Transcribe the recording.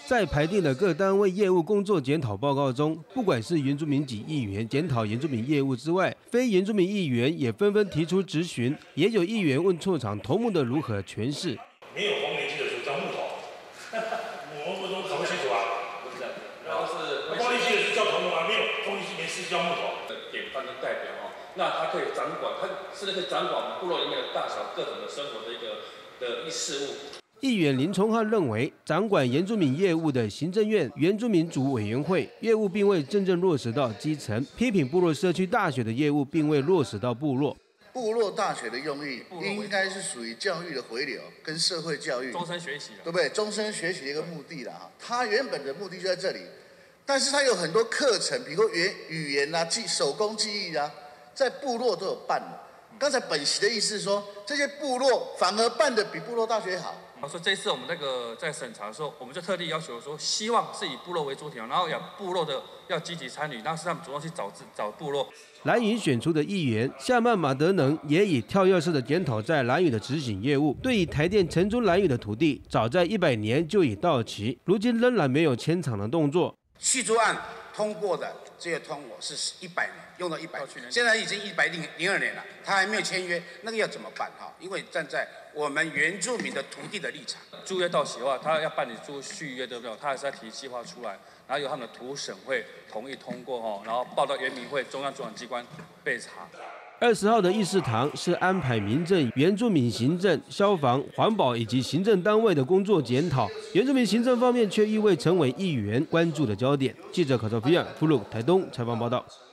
在排定的各单位业务工作检讨报告中，不管是原住民籍议员检讨原住民业务之外，非原住民议员也纷纷提出质询，也有议员问处长头目的如何诠释。 没有红莲记的时候叫木头，我们都搞不清楚啊。不是，然后是红莲记的是叫头目啊，没有红莲记没事叫木头。 典范跟代表哈，那他可以掌管，他甚至可以掌管我们部落里面的大小各种的生活的一事务。 议员林崇汉认为，掌管原住民业务的行政院原住民族委员会业务并未真正落实到基层，批评部落社区大学的业务并未落实到部落。 部落大学的用意应该是属于教育的回流跟社会教育， 终身学习， 对不对？终身学习的一个目的啦哈。它原本的目的就在这里，但是它有很多课程，比如说语言啊、手工技艺啊，在部落都有办的。刚才本席的意思是说，这些部落反而办得比部落大学好。 所以这次我们在审查的时候，我们就特地要求说，希望是以部落为主体，然后部落的要积极参与，然后是他们主动去找部落。 兰屿选出的议员夏曼马德能也以跳跃式的检讨在兰屿的执行业务，对于台电承租兰屿的土地，早在100年就已到期，如今仍然没有迁厂的动作。 续租案通过的这个通过是100年，用到100年，现在已经102年了，他还没有签约，那个要怎么办哈？因为站在我们原住民的土地的立场， 租约到期的话，他要办理续约，对不对？他还是要提计划出来，然后由他们的土审会同意通过哈，然后报到原民会中央主管机关备查。 20号的议事堂是安排民政、原住民行政、消防、环保以及行政单位的工作检讨，原住民行政方面却亦未成为议员关注的焦点。记者考察菲亚、福鲁台东采访报道。